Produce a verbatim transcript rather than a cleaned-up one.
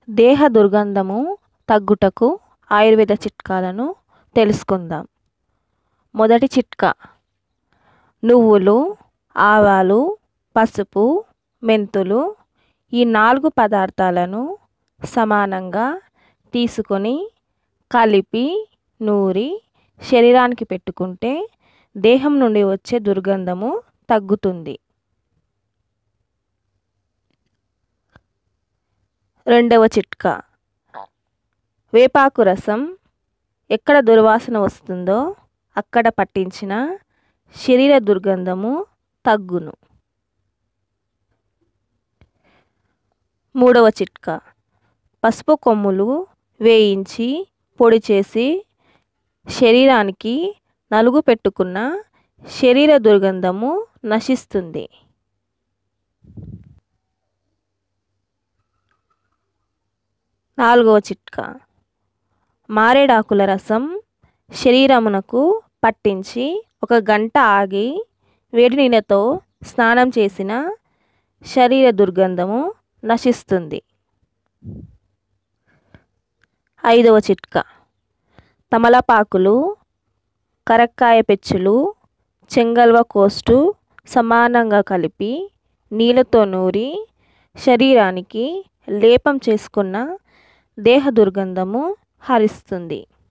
దేహ దుర్గంధము తగ్గుటకు ఆయుర్వేద చిట్కాలను తెలుసుకుందాం. మొదటి చిట్కా: నువ్వులు, ఆవాలు, పసుపు, మెంతులు ఈ నాలుగు పదార్థాలను సమానంగా తీసుకొని కలిపి నూరి శరీరానికి పెట్టుకుంటే దేహం నుండి వచ్చే దుర్గంధము తగ్గుతుంది. రెండవ చిట్కా: వేపాకు రసం ఎక్కడ దుర్వాసన వస్తుందో అక్కడ పట్టించిన శరీర దుర్గంధము తగ్గును. మూడవ చిట్కా: పసుపు కొమ్ములు వేయించి పొడి చేసి శరీరానికి నలుగు పెట్టుకున్న శరీర దుర్గంధము నశిస్తుంది. నాలుగవ చిట్కా: మారేడాకుల రసం శరీరమునకు పట్టించి ఒక గంట ఆగి వేడి నీళ్ళతో స్నానం చేసిన శరీర దుర్గంధము నశిస్తుంది. ఐదవ చిట్కా: తమలపాకులు, కరక్కాయ పెచ్చులు, చెంగల్వ కోస్టు సమానంగా కలిపి నీళ్ళతో నూరి శరీరానికి లేపం చేసుకున్న దేహ దుర్గంధము హరిస్తుంది.